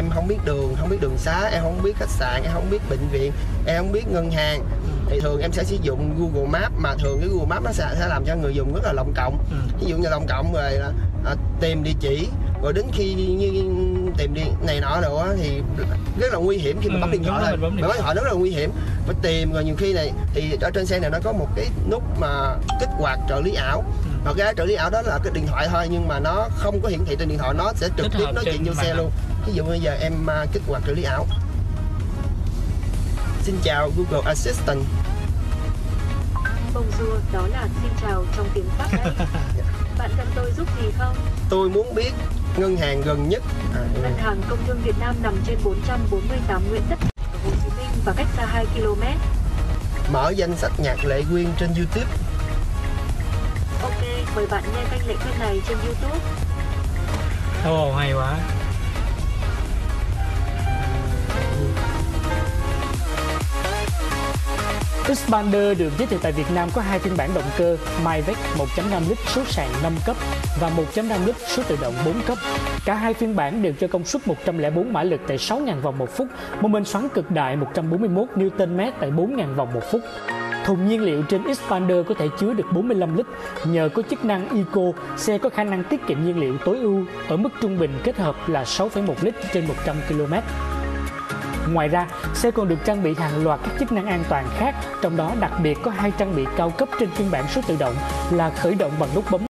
em không biết đường, không biết đường xá, em không biết khách sạn, em không biết bệnh viện, em không biết ngân hàng, thì thường em sẽ sử dụng Google Maps, mà thường cái Google Maps nó sẽ làm cho người dùng rất là lộng cộng. Ví dụ như lộng cộng rồi là tìm địa chỉ, rồi đến khi như tìm đi này nọ nữa thì rất là nguy hiểm khi mà bấm điện thoại. Bấm điện thoại rất là nguy hiểm, phải tìm. Rồi nhiều khi này thì ở trên xe này nó có một cái nút mà kích hoạt trợ lý ảo. Và cái trợ lý ảo đó là cái điện thoại thôi, nhưng mà nó không có hiển thị trên điện thoại, nó sẽ trực tiếp nói chuyện vô xe luôn. Ví dụ bây giờ em kích hoạt trợ lý ảo. Xin chào Google Assistant. Bonjour, đó là xin chào trong tiếng Pháp đấy. Bạn cần tôi giúp gì không? Tôi muốn biết ngân hàng gần nhất. Ngân hàng Công thương Việt Nam nằm trên 448 Nguyễn Tất, Hồ Chí Minh và cách xa 2 km. Mở danh sách nhạc Lệ Quyên trên YouTube. Ok, mời bạn nghe kênh Lệ Quyên này trên YouTube. Ồ, hay quá. Xpander được giới thiệu tại Việt Nam có hai phiên bản động cơ Mavec 1.5 lít số sàn 5 cấp và 1.5 lít số tự động 4 cấp. Cả hai phiên bản đều cho công suất 104 mã lực tại 6.000 vòng một phút, mô men xoắn cực đại 141 Nm tại 4.000 vòng một phút. Thùng nhiên liệu trên Xpander có thể chứa được 45 lít. Nhờ có chức năng Eco, xe có khả năng tiết kiệm nhiên liệu tối ưu ở mức trung bình kết hợp là 6,1 lít trên 100 km. Ngoài ra, xe còn được trang bị hàng loạt các chức năng an toàn khác, trong đó đặc biệt có 2 trang bị cao cấp trên phiên bản số tự động là khởi động bằng nút bấm